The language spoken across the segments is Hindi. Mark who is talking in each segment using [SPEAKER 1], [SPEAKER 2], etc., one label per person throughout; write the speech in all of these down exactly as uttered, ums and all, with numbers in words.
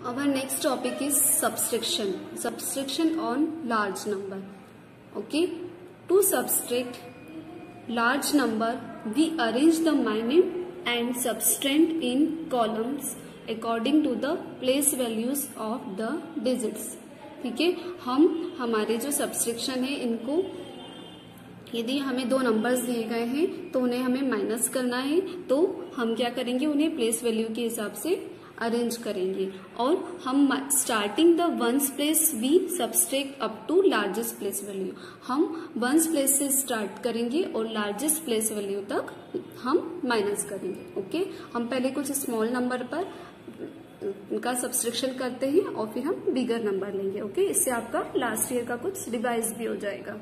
[SPEAKER 1] Our next topic is subtraction. Subtraction on large number. Okay. To subtract large number, we arrange the minimum and subtrahend in columns according to the place values of the digits. ठीक है, हम हमारे जो सबट्रैक्शन है इनको, यदि हमें दो नंबर्स दिए गए हैं तो उन्हें हमें माइनस करना है, तो हम क्या करेंगे, उन्हें प्लेस वैल्यू के हिसाब से अरेंज करेंगे और हम starting the ones place we subtract up to largest place value. हम वंस प्लेस से स्टार्ट करेंगे और लार्जेस्ट प्लेस वैल्यू तक हम माइनस करेंगे. ओके, हम पहले कुछ स्मॉल नंबर पर उनका सब्सट्रैक्शन करते हैं और फिर हम बिगर नंबर लेंगे. ओके, इससे आपका लास्ट ईयर का कुछ रिवाइज भी हो जाएगा.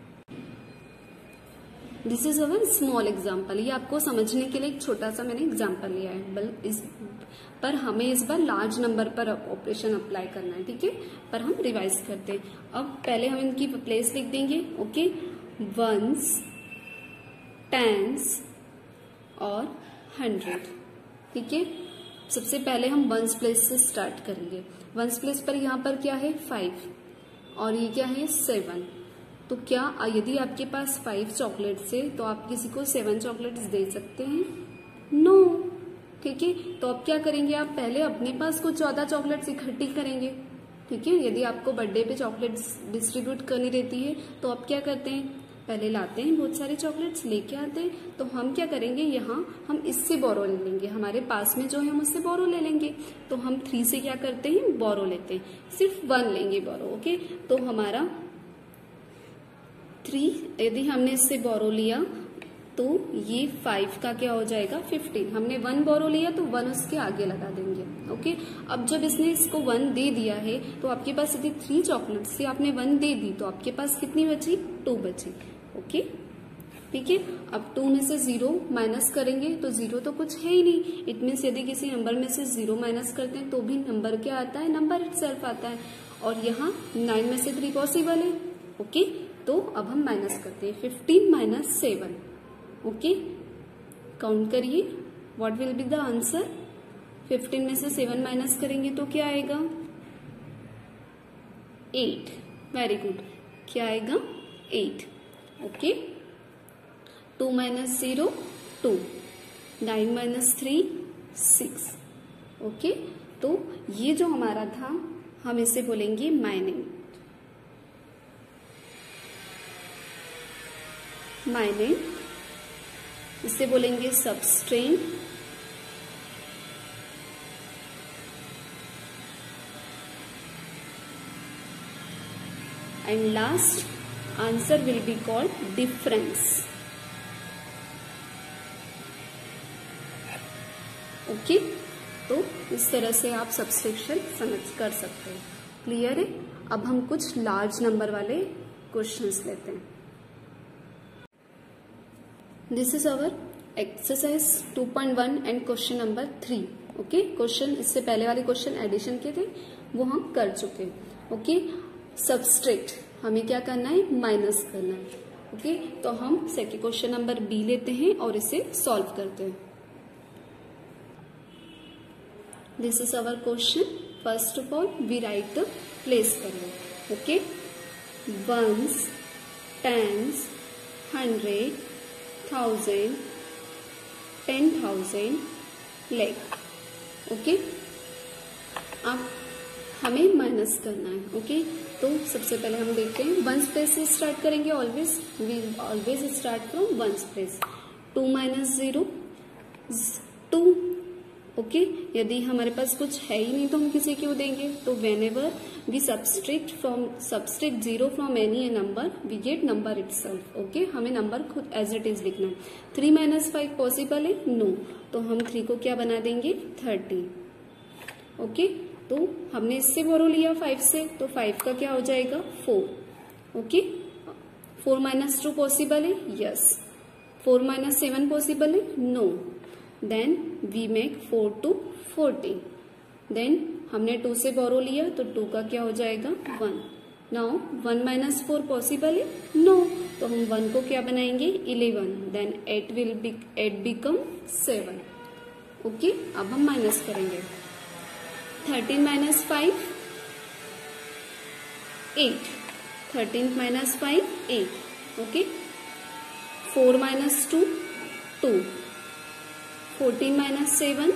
[SPEAKER 1] This is our small example. ये आपको समझने के लिए एक छोटा सा मैंने एग्जाम्पल लिया है, बल इस पर हमें इस बार लार्ज नंबर पर ऑपरेशन अप्लाई करना है. ठीक है, पर हम रिवाइज करते हैं. अब पहले हम इनकी प्लेस लिख देंगे. ओके, वंस, टेंस और हंड्रेड. ठीक है, सबसे पहले हम वंस प्लेस से स्टार्ट करेंगे. वंस प्लेस पर यहाँ पर क्या है, फाइव, और ये क्या है, सेवन. तो क्या यदि आपके पास फाइव चॉकलेट्स है तो आप किसी को सेवन चॉकलेट्स दे सकते हैं? नो. ठीक है, तो अब क्या करेंगे, आप पहले अपने पास कुछ ज्यादा चॉकलेट्स इकट्ठी करेंगे. ठीक है, यदि आपको बर्थडे पे चॉकलेट्स डिस्ट्रीब्यूट करनी रहती है तो आप क्या करते हैं, पहले लाते हैं बहुत सारे चॉकलेट्स, लेके आते हैं. तो हम क्या करेंगे, यहाँ हम इससे बोरो ले लेंगे, हमारे पास में जो है हम उससे बोरो ले लेंगे. तो हम थ्री से क्या करते हैं, बोरो लेते हैं, सिर्फ वन लेंगे बोरो. ओके, तो हमारा थ्री, यदि हमने इससे बोरो लिया तो ये फाइव का क्या हो जाएगा, फिफ्टीन. हमने वन बोरो लिया तो वन उसके आगे लगा देंगे. ओके, अब जब इसने इसको वन दे दिया है तो आपके पास यदि थ्री चॉकलेट से आपने वन दे दी तो आपके पास कितनी बची, टू बची. ओके, ठीक है. अब टू में से जीरो माइनस करेंगे तो जीरो तो कुछ है ही नहीं. इट मीन्स यदि किसी नंबर में से जीरो माइनस करते हैं तो भी नंबर क्या आता है, नंबर इटसेल्फ आता है. और यहाँ नाइन में से थ्री पॉसिबल है. ओके, तो अब हम माइनस करते हैं, fifteen minus seven. Okay, count करिए, what will be the answer. Fifteen में से सेवन माइनस करेंगे तो क्या आएगा, एट. वेरी गुड, क्या आएगा, eight. Okay, two minus zero, two. Nine minus three, six. Okay, तो ये जो हमारा था हम इसे बोलेंगे माइनिंग. माइनिंग, इसे बोलेंगे subtraction. And last answer will be called difference. Okay, तो इस तरह से आप सबट्रैक्शन समझ कर सकते हैं. क्लियर है. अब हम कुछ लार्ज नंबर वाले क्वेश्चंस लेते हैं. This is our exercise two point one and question number three. Okay, question इससे पहले वाले क्वेश्चन एडिशन के थे वो हम कर चुके हैं. ओके, सबट्रैक्ट हमें क्या करना है, माइनस करना है. ओके, तो हम सेकंड क्वेश्चन नंबर बी लेते हैं और इसे सॉल्व करते हैं. This is our question. First of all we write the place value. Okay, ones, tens, hundred, thousand, ten thousand, lakh. Okay, अब हमें माइनस करना है. ओके, तो सबसे पहले हम देखते हैं, वंस प्लेस से स्टार्ट करेंगे. Always we always start from ones place. Two minus zero, two. Okay, यदि हमारे पास कुछ है ही नहीं तो हम किसे क्यों देंगे. तो whenever we subtract from subtract zero from any number we get number itself. Okay, हमें नंबर खुद एज इट इज लिखना है. थ्री माइनस फाइव पॉसिबल है, नो. तो हम थ्री को क्या बना देंगे, थर्टी. ओके, तो हमने इससे बोरो लिया फाइव से, तो फाइव का क्या हो जाएगा, four. Okay, four minus two possible है, yes. Four minus seven possible है, no. Then we make four to fourteen. Then हमने टू से बोरो लिया तो टू का क्या हो जाएगा, one. Now one minus four possible है, नो. तो हम वन को क्या बनाएंगे, eleven. Then eight will be eight become seven. Okay, अब हम माइनस करेंगे. Thirteen minus five eight, thirteen minus five eight, okay. Four minus two two, fourteen minus seven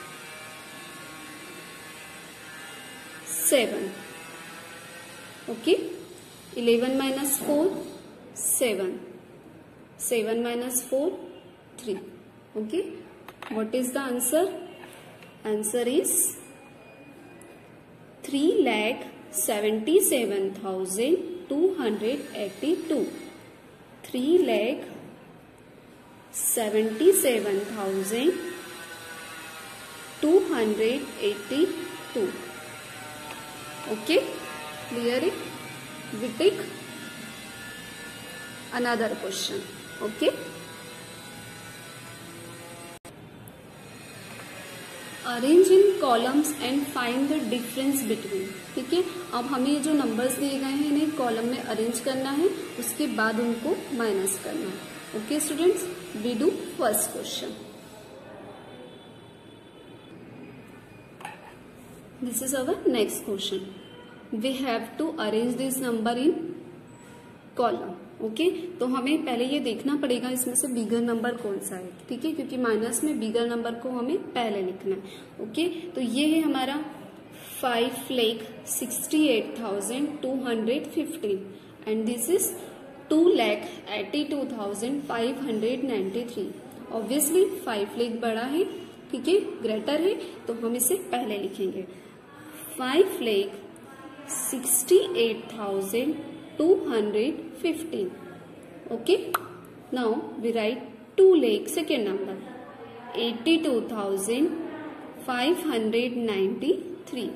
[SPEAKER 1] seven, okay. Eleven minus four seven, seven minus four three, okay. What is the answer? Answer is three lakh seventy seven thousand two hundred eighty two. Three lakh seventy seven thousand two hundred eighty two. Okay, clear it? We take another question. Okay. Arrange in columns and find the difference between. ठीक है, अब हमें ये जो नंबर्स दिए गए हैं इन्हें कॉलम में अरेंज करना है, उसके बाद उनको माइनस करना है. Okay students, we do first question. This is our next question. We have to arrange this number in column. Okay, तो हमें पहले ये देखना पड़ेगा इसमें से बिगर नंबर कौन सा है. ठीक है, क्योंकि माइनस में बिगर नंबर को हमें पहले लिखना है. ओके, तो ये है हमारा five lakh sixty eight thousand two hundred fifteen and this is two lakh eighty two thousand five hundred ninety three. Obviously five lakh बड़ा है, ठीक है, ग्रेटर है, तो हम इसे पहले लिखेंगे. Five lakh sixty eight thousand two hundred fifteen. Okay, now we write two lakh second number eighty-two thousand five hundred ninety-three.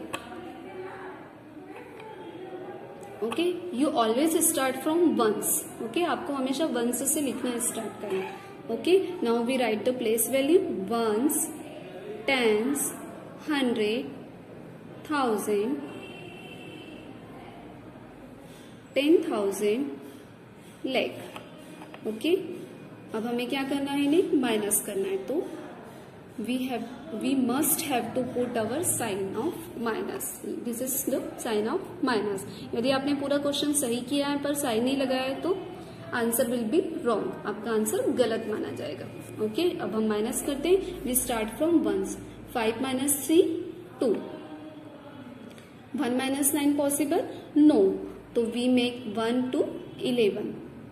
[SPEAKER 1] Okay, you always start from ones. Okay, आपको हमेशा ones से लिखना स्टार्ट करना. Okay, now we write the place value ones, tens, hundred, thousand, ten thousand lakh. Okay, अब हमें क्या करना है, इन्हें माइनस करना है. तो we have we must have to put our sign of minus. This is the sign of minus. यदि आपने पूरा क्वेश्चन सही किया है पर साइन नहीं लगाया है तो आंसर विल बी रॉन्ग. आपका आंसर गलत माना जाएगा. ओके, अब हम माइनस करते हैं. We start from ones. Five minus three two. One minus nine possible? No. तो we make one to eleven.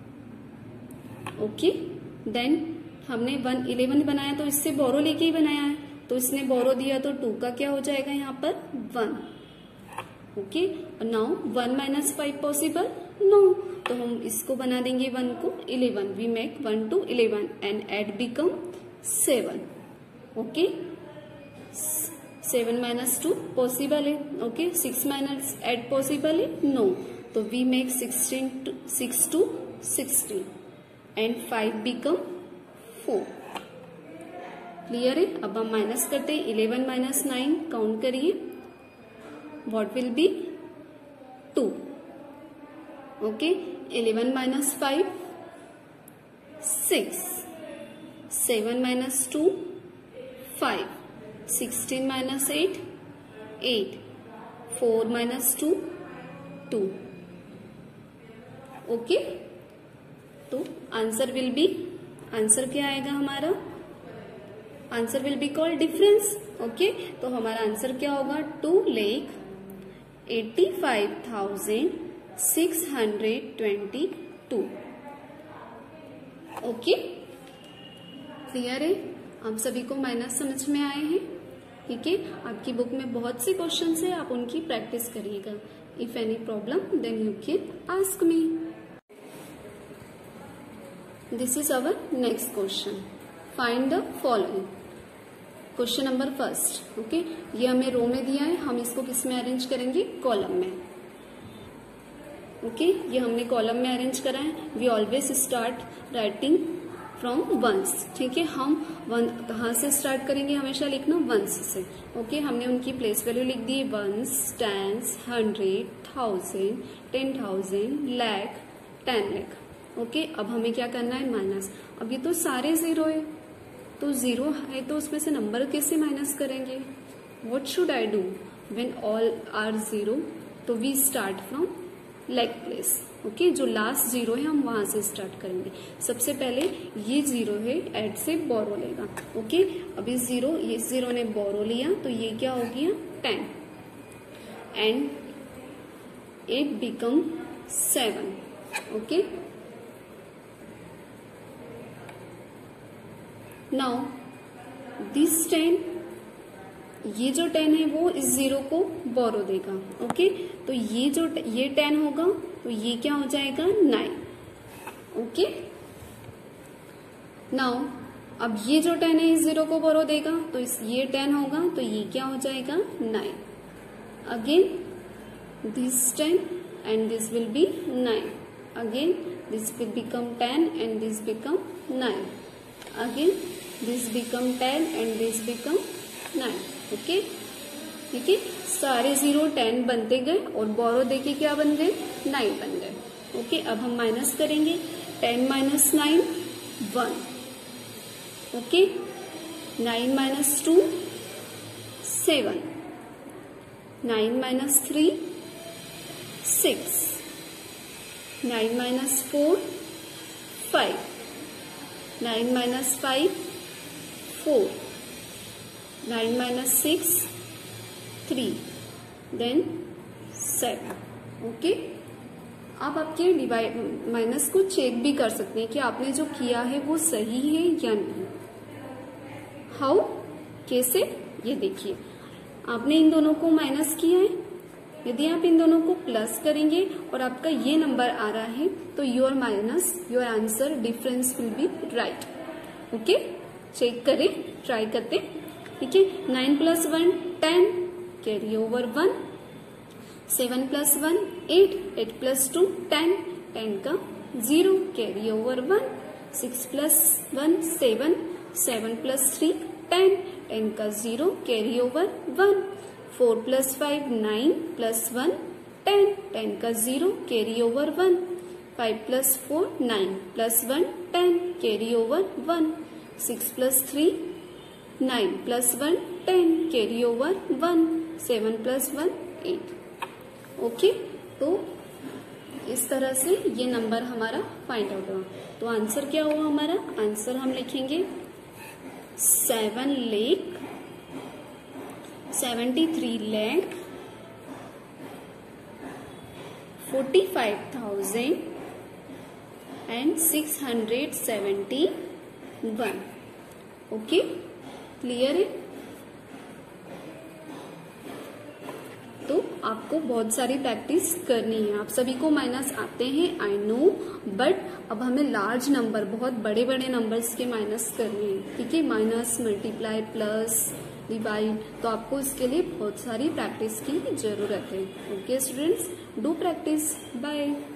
[SPEAKER 1] Okay, then हमने वन इलेवन बनाया तो इससे बोरो लेके ही बनाया है, तो इसने बोरो दिया तो टू का क्या हो जाएगा यहाँ पर one. Okay, now one minus five possible? No. तो हम इसको बना देंगे वन को eleven. We make one to eleven and eight become seven. Okay, seven minus two possible है. Okay, six minus eight possible है? नो. तो we make sixteen to six to sixteen and five become four. Clear है? अब हम माइनस करते हैं. इलेवन माइनस नाइन काउंट करिए. What will be? To. Okay, eleven minus five six. Seven minus two five. Sixteen minus eight eight. Four minus two two. Okay, तो आंसर विल बी, आंसर क्या आएगा हमारा? Answer will be called difference. Okay, तो हमारा आंसर क्या होगा? Two lakh eighty five thousand six hundred twenty two. Okay, clear है? आप सभी को माइनस समझ में आए हैं? ठीक है, आपकी बुक में बहुत से क्वेश्चंस है, आप उनकी प्रैक्टिस करिएगा. If any problem then you can ask me. This is our next question. Find the following. Question number first. Okay, ये हमें रो में दिया है, हम इसको किस में अरेंज करेंगे? कॉलम में. ओके, ये हमने कॉलम में अरेंज करा है. We always start writing from ones. ठीक है, हम वन कहाँ से स्टार्ट करेंगे? हमेशा लिखना वंस से. ओके, हमने उनकी प्लेस वैल्यू लिख दी. Ones, tens, hundred, thousand, ten thousand, lakh, ten lakh. Okay, अब हमें क्या करना है? माइनस. अब ये तो सारे जीरो है, तो जीरो है तो उसमें से नंबर कैसे माइनस करेंगे? What should I do? When all are zero, तो we start from lakh place. Okay, जो लास्ट जीरो है हम वहां से स्टार्ट करेंगे। सबसे पहले ये जीरो है, एड से बोरो लेगा। ओके, अब इस जीरो ये जीरो ने बोरो लिया तो ये क्या हो गया ten, and it become seven. Okay, now this ten, ये जो टेन है वो इस जीरो को बोरो देगा। ओके, तो ये जो ये टेन होगा तो ये क्या हो जाएगा नाइन। ओके, नाउ अब ये जो टेन है इस जीरो को बोरो देगा तो इस ये टेन होगा तो ये क्या हो जाएगा nine. Again this ten and this will be nine. Again this will become ten and this become nine. Again this become ten and this become nine. Okay, ठीक है, सारे जीरो टेन बनते गए और बोरो देके क्या बन गए नाइन बन गए। ओके, अब हम माइनस करेंगे, ten minus nine one. Okay, nine minus two seven, nine minus three six, nine minus four five, nine minus five four, nine minus six three, then seven. Okay, आप आपके डिवाइड माइनस को चेक भी कर सकते हैं कि आपने जो किया है वो सही है या नहीं। हाउ, कैसे, ये देखिए, आपने इन दोनों को माइनस किया है, यदि आप इन दोनों को प्लस करेंगे और आपका ये नंबर आ रहा है तो your minus your answer difference will be right. Okay, check करें, ट्राई करते, ठीक है। Nine plus one ten, carry over one. Seven plus one eight, eight plus two ten, ten का zero, carry over one. Six plus one seven, seven plus three ten, ten का zero, carry over one. Four plus five nine, plus one ten, ten का zero, carry over one. Five plus four nine, plus one ten, carry over one. Six plus three nine, plus one ten, carry over one. Seven plus one eight. Okay, तो इस तरह से ये नंबर हमारा फाइंड आउट हुआ। तो आंसर क्या हुआ हमारा? आंसर हम लिखेंगे seven lakh seventy three lakh forty five thousand and six hundred seventy one. Okay, clear है? तो आपको बहुत सारी प्रैक्टिस करनी है। आप सभी को माइनस आते हैं, आई नो, बट अब हमें लार्ज नंबर, बहुत बड़े बड़े नंबर्स के माइनस करने हैं, ठीक है। माइनस, मल्टीप्लाई, प्लस, डिवाइड, तो आपको इसके लिए बहुत सारी प्रैक्टिस की जरूरत है। Okay students, do practice. Bye.